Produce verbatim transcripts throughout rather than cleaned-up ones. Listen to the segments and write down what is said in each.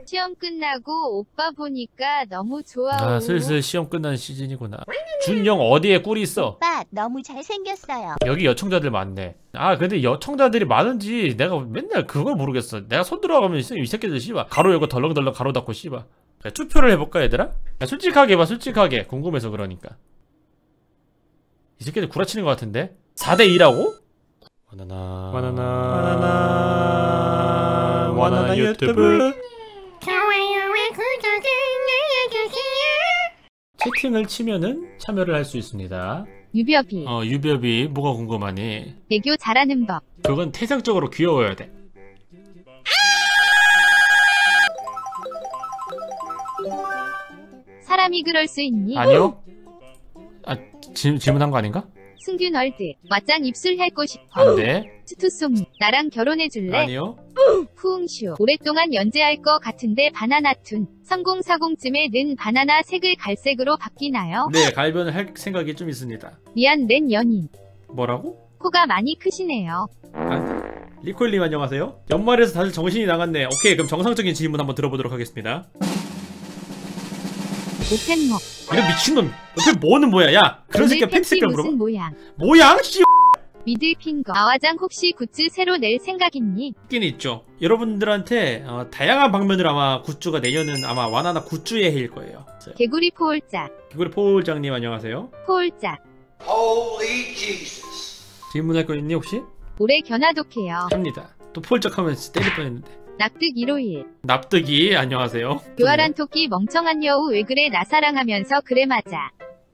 시험 끝나고 오빠 보니까 너무 좋아. 아, 슬슬 시험 끝나는 시즌이구나. 준영 어디에 꿀이 있어? 오빠 너무 잘생겼어요. 여기 여청자들 많네. 아 근데 여청자들이 많은지 내가 맨날 그걸 모르겠어. 내가 손 들어가면 이 새끼들 씨발 가로 열고 덜렁덜렁 가로 닫고 씨발. 투표를 해볼까 얘들아? 야, 솔직하게 해봐 솔직하게. 궁금해서 그러니까. 이 새끼들 구라치는 것 같은데? 사 대 이라고? 바나나 바나나 바나나 바나나 유튜브 좋아요와 구독을 눌러주세요. 채팅을 치면은 참여를 할 수 있습니다. 유벼비. 어 유별비 뭐가 궁금하니? 애교 잘하는 법. 그건 태생적으로 귀여워야 돼. 사람이 그럴 수 있니? 아니요? 아 질, 질문한 거 아닌가? 승균 월드. 왓짱 입술 핥고 싶어. 안돼. 투투송. 나랑 결혼해줄래? 아니요. 푸웅슈. 오랫동안 연재할 거 같은데 바나나툰. 삼공사공쯤에 는 바나나 색을 갈색으로 바뀌나요? 네 갈변을 할 생각이 좀 있습니다. 미안 낸 연인. 뭐라고? 코가 많이 크시네요. 아, 리콜님 안녕하세요. 연말에서 다들 정신이 나갔네. 오케이 그럼 정상적인 질문 한번 들어보도록 하겠습니다. 오펜목. 이런 미친놈. 옆에 뭐는 뭐야 야 그런 새끼가 팬티 색깔 물어봐. 무슨 모양? 모양? 씨 미들핑거. 아와장 혹시 굿즈 새로 낼 생각 있니? 있긴 있죠. 여러분들한테 어, 다양한 방면으로 아마 굿즈가 내년은 아마 와나나 굿즈의 해일 거예요. 개구리 포올짝. 개구리 포울장님 안녕하세요. 포올짝. Holy Jesus. 질문할 거 있니 혹시? 올해 견화독해요. 합니다. 또 포울짝하면 진짜 때릴 뻔했는데. 납득 일오일. 납득이 안녕하세요. 교활한 토끼 멍청한 여우 왜 그래 나 사랑하면서 그래 맞아.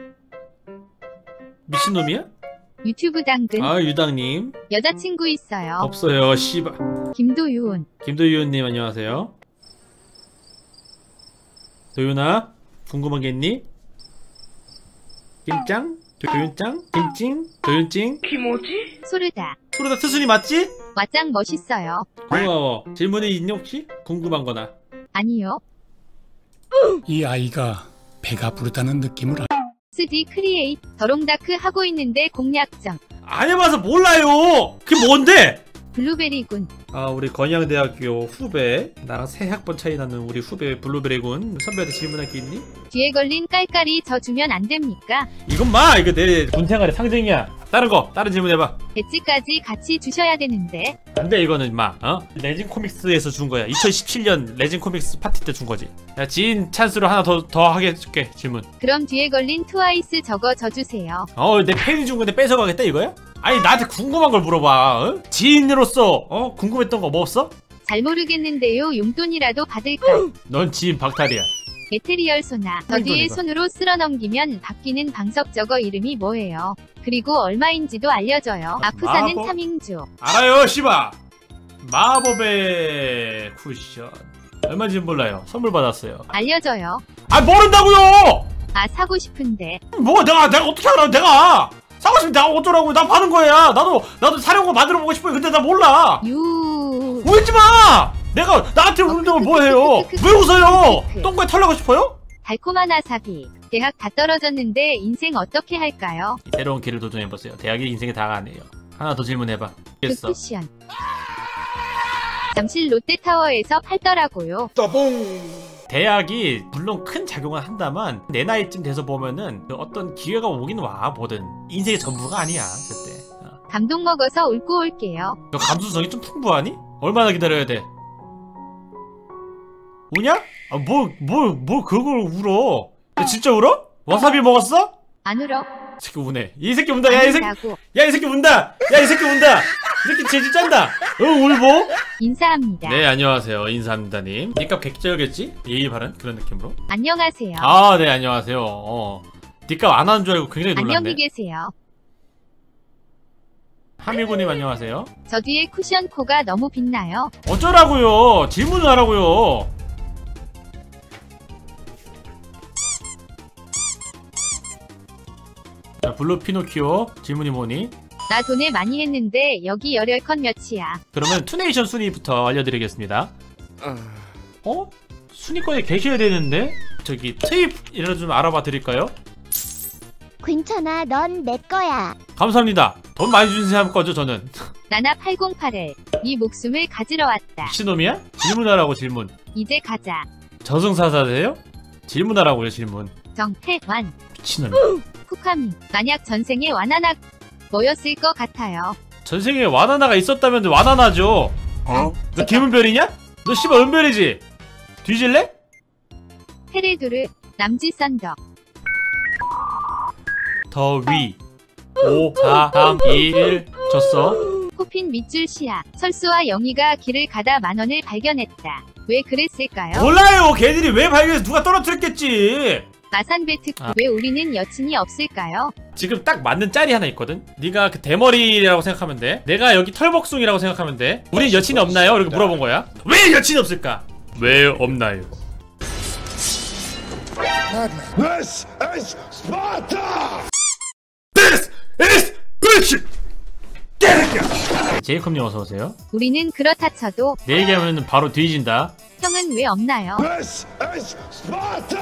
미친놈이야? 유튜브 당근. 아 유당님 여자친구 있어요. 없어요 씨발. 김도윤. 김도윤님 안녕하세요. 도윤아 궁금한 게 있니? 김짱? 도윤짱? 김찡? 도윤찡? 소르다. 소르다 트순이 맞지? 왓짱 멋있어요. 고마워. 질문이 있니 혹시? 궁금한 거나. 아니요. 이 아이가 배가 부르다는 느낌을 알... 스디 크리에이트. 더롱다크 하고 있는데 공략점. 안 해봐서 몰라요. 그게 뭔데? 블루베리군. 아 우리 건양대학교 후배 나랑 세 학번 차이 나는 우리 후배 블루베리군 선배한테 질문할 게 있니? 뒤에 걸린 깔깔이 저 주면 안 됩니까? 이건 마 이거 내 군생활의 상징이야. 다른 거 다른 질문 해봐. 배지까지 같이 주셔야 되는데. 안돼 이거는 마 어? 레진 코믹스에서 준 거야. 이천십칠 년 레진 코믹스 파티 때 준 거지. 야 지인 찬스로 하나 더 더 하게 해줄게 질문. 그럼 뒤에 걸린 트와이스 저거 져주세요. 어 내 팬이 준 건데 뺏어가겠다 이거야? 아니 나한테 궁금한 걸 물어봐. 어? 지인으로서 어 궁금했던 거 뭐 없어? 잘 모르겠는데요. 용돈이라도 받을까? 넌 지인 박탈이야. 메테리얼 소나. 저 뒤에 이거. 손으로 쓸어 넘기면 바뀌는 방석 저거 이름이 뭐예요? 그리고 얼마인지도 알려줘요. 아프사는 마법? 삼인조. 알아요 씨바. 마법의 쿠션 얼마인지 몰라요. 선물 받았어요. 알려줘요. 아 모른다고요. 아 사고 싶은데. 뭐 내가 내가 어떻게 알아? 내가 사고 싶으면 내가 어쩌라고. 나 파는 거야. 나도 나도 사려고 만들어 보고 싶어요. 근데 나 몰라. 유. 울지 마. 내가 나한테 우는다고 뭐해요? 왜 웃어요? 똥꼬에 털나고 싶어요? 달콤한 아사비. 대학 다 떨어졌는데 인생 어떻게 할까요? 새로운 길을 도전해보세요. 대학이 인생의 다가 아니에요. 하나 더 질문해봐. 알겠어. 쿠션. 잠실 롯데타워에서 팔더라고요. 대학이 물론 큰 작용은 한다만 내 나이쯤 돼서 보면은 어떤 기회가 오긴 와. 뭐든 인생의 전부가 아니야 그때. 어. 감동 먹어서 울고 올게요. 너 감수성이 좀 풍부하니? 얼마나 기다려야 돼? 우냐? 아, 뭘, 뭘, 뭘 그걸 울어? 야, 진짜 울어? 와사비 먹었어? 안 울어. 이 새끼 우네. 이 새끼 운다. 야, 이 새끼. 아니라고. 야, 이 새끼 운다. 야, 이 새끼 운다. 이 새끼 재질 짠다. 어, 울보? 인사합니다. 네, 안녕하세요. 인사합니다님. 니값 객자였겠지? 예의 바른 그런 느낌으로. 안녕하세요. 아, 네, 안녕하세요. 어. 니값 안 하는 줄 알고 굉장히 놀랐네. 안녕히 계세요. 하미구님 안녕하세요. 저 뒤에 쿠션 코가 너무 빛나요. 어쩌라고요? 질문을 하라고요. 자, 블루 피노키오 질문이 뭐니? 나 돈에 많이 했는데 여기 열혈컨 몇이야? 그러면 투네이션 순위부터 알려드리겠습니다. 어? 순위권에 계셔야 되는데? 저기 트입이라도 좀 알아봐 드릴까요? 괜찮아, 넌 내 거야. 감사합니다. 돈 많이 주신 사람 거죠 저는. 나나 팔공팔 일. 네 목숨을 가지러 왔다. 미친놈이야? 질문하라고 질문. 이제 가자. 저승사자세요? 질문하라고요 질문. 정태완. 미친놈. 쿠카미. 만약 전생에 와나나 뭐였을 것 같아요? 전생에 와나나가 있었다면 와나나죠. 어? 너 김은별이냐? 너 씨발 은별이지? 뒤질래? 페레두르. 남지 썬더. 더위 오, 사, 삼, 이, 일 졌어. 코핀 밑줄 시야. 설수와 영희가 길을 가다 만원을 발견했다. 왜 그랬을까요? 몰라요. 걔들이 왜 발견해서 누가 떨어뜨렸겠지. 마산베트. 아. 왜 우리는 여친이 없을까요? 지금 딱 맞는 짤이 하나 있거든. 네가 그 대머리라고 생각하면 돼. 내가 여기 털복숭이라고 생각하면 돼. 우린 여친이 없나요? 이렇게 물어본 거야. 왜 여친이 없을까? 왜 없나요? This is Sparta! This is bullshit! 제이콥님 어서오세요. 우리는 그렇다 쳐도 내 얘기하면 바로 뒤진다. 형은 왜 없나요? This is Sparta!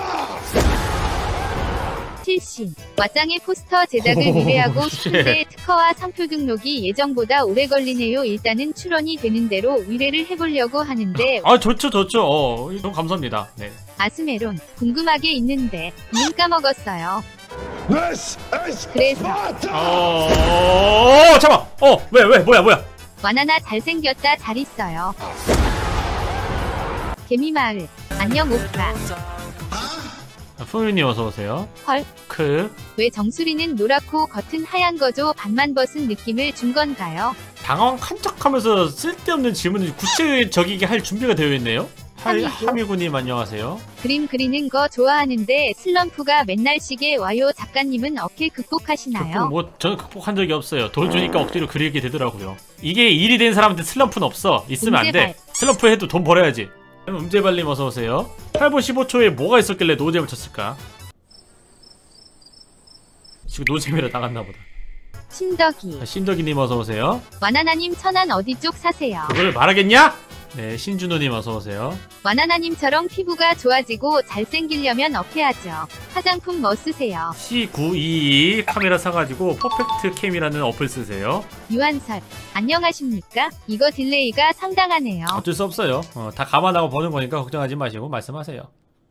칠신. 왓짱의 포스터 제작을 의뢰하고 싶은데 특허와 상표 등록이 예정보다 오래 걸리네요. 일단은 출원이 되는 대로 의뢰를 해보려고 하는데 아 좋죠 좋죠. 어, 너무 감사합니다. 네. 아스메론. 궁금하게 있는데 님 까먹었어요. This is 그래서 Sparta! 어, 어 잠깐. 어왜 왜 뭐야 뭐야? 와나나 잘생겼다. 잘 있어요. 개미마을. 안녕 오빠. 풍윤이 어서 오세요. 헐. 크. 왜 정수리는 노랗고 겉은 하얀 거죠? 반만 벗은 느낌을 준 건가요? 당황한 척하면서 쓸데없는 질문을 구체적이게 할 준비가 되어 있네요. 할 하미구. 하미구님 안녕하세요. 그림 그리는 거 좋아하는데 슬럼프가 맨날 시게 와요. 작가님은 어떻게 극복하시나요? 뭐 저는 극복한 적이 없어요. 돈 주니까 억지로 그리게 되더라고요. 이게 일이 된 사람한테 슬럼프는 없어. 있으면 안 돼. 음제발. 슬럼프 해도 돈 벌어야지. 음제발님 어서 오세요. 팔 분 십오 초에 뭐가 있었길래 노잼을 쳤을까? 지금 노잼이라 나갔나 보다. 신덕이. 아, 신덕이님 어서 오세요. 와나나님 천안 어디 쪽 사세요? 그걸 말하겠냐? 네, 신준호님 어서 오세요. 와나나님처럼 피부가 좋아지고 잘생기려면 어떻게 하죠? 화장품 뭐 쓰세요? 씨 구이이 카메라 사가지고 퍼펙트 캠이라는 어플 쓰세요. 유한설. 안녕하십니까? 이거 딜레이가 상당하네요. 어쩔 수 없어요. 어, 다 감안하고 버는 거니까 걱정하지 마시고 말씀하세요.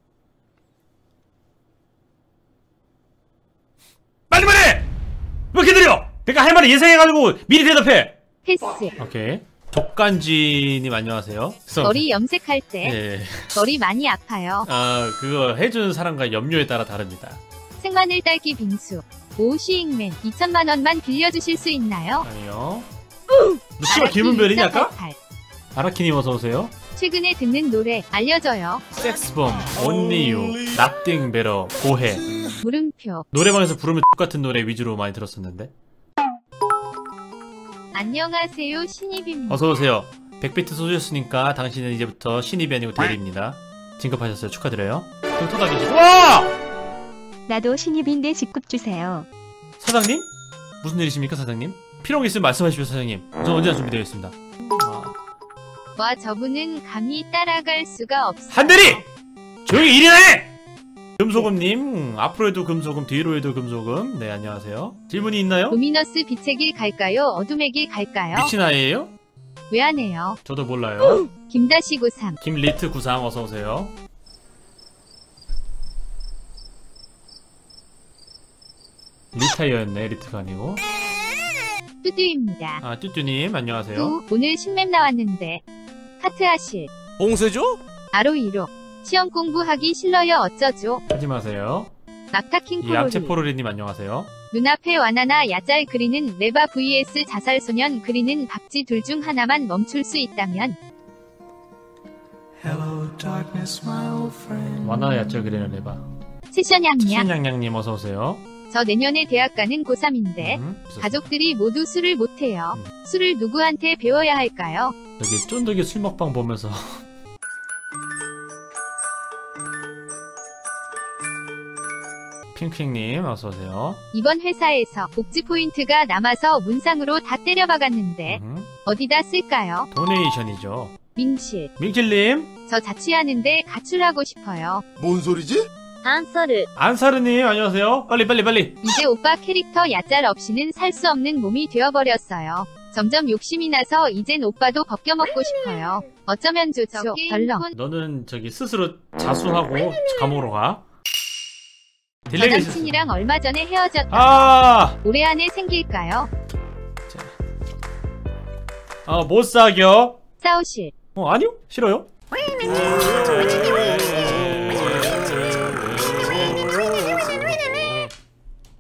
빨리 말해! 왜 이렇게 느려? 그러니까 할 말을 예상해가지고 미리 대답해! 패스. 오케이. 족간지님 안녕하세요. 그래서- 머리 염색할 때 예. 머리 많이 아파요. 아 그거 해주는 사람과 염료에 따라 다릅니다. 생마늘 딸기 빙수. 오 시익맨 이천만 원만 빌려주실 수 있나요? 아니요. 너 씨발 김은별이냐 아까? 일사팔팔. 아라키님 어서오세요. 최근에 듣는 노래 알려줘요. 섹스범, 온리유, 납띵 베러, 고해. 물음표. 노래방에서 부르면 똑같은 노래 위주로 많이 들었었는데. 안녕하세요 신입입니다. 어서오세요. 백 비트 쏘셨으니까 당신은 이제부터 신입이 아니고 대리입니다. 진급하셨어요. 축하드려요. 그럼 토닥이 와! 나도 신입인데 직급 주세요. 사장님? 무슨 일이십니까 사장님? 필요한 게 있으면 말씀하십시오 사장님. 저 언제나 준비되어 있습니다. 아. 와 저분은 감히 따라갈 수가 없어. 한대리! 조용히 일이나 해! 금소금님 앞으로 해도 금소금 뒤로 해도 금소금. 네 안녕하세요. 질문이 있나요? 루미너스 빛의 길 갈까요? 어둠의 길 갈까요? 미친 아이예요? 왜 안 해요? 저도 몰라요. 김다시 구삼. 김리트 구상 어서오세요. 리타이어였네 리트가 아니고. 뚜뚜입니다. 아 뚜뚜님 안녕하세요. 뚜 오늘 신맵 나왔는데 카트하실. 봉쇄죠? 아로이로. 시험 공부하기 싫어요 어쩌죠? 하지 마세요. 막타킹 이 양채 포로리. 포로리님 안녕하세요. 눈앞에 와나나 야짤 그리는 레바 vs 자살소년 그리는 박쥐 둘 중 하나만 멈출 수 있다면 와나 야채 그리는 레바. 세션양양. 치신양양님 어서오세요. 저 내년에 대학 가는 고삼인데 음, 가족들이 모두 술을 못해요. 음. 술을 누구한테 배워야 할까요? 여기 쫀득이 술 먹방 보면서 핑핑님 어서오세요. 이번 회사에서 복지 포인트가 남아서 문상으로 다 때려박았는데 음, 어디다 쓸까요? 도네이션이죠. 민실. 민킬님 저 자취하는데 가출하고 싶어요. 뭔 소리지? 안서르. 안사르님 안녕하세요. 빨리 빨리 빨리. 이제 오빠 캐릭터 야짤 없이는 살 수 없는 몸이 되어버렸어요. 점점 욕심이 나서 이젠 오빠도 벗겨먹고 싶어요. 어쩌면 좋죠. 덜렁. 너는 저기 스스로 자수하고 감옥으로 가. 저 딜레이 남친이랑 얼마 전에 헤어졌다. 아, 올해 안에 생길까요? 어, 못 사겨. 싸우실. 어, 아니요, 싫어요.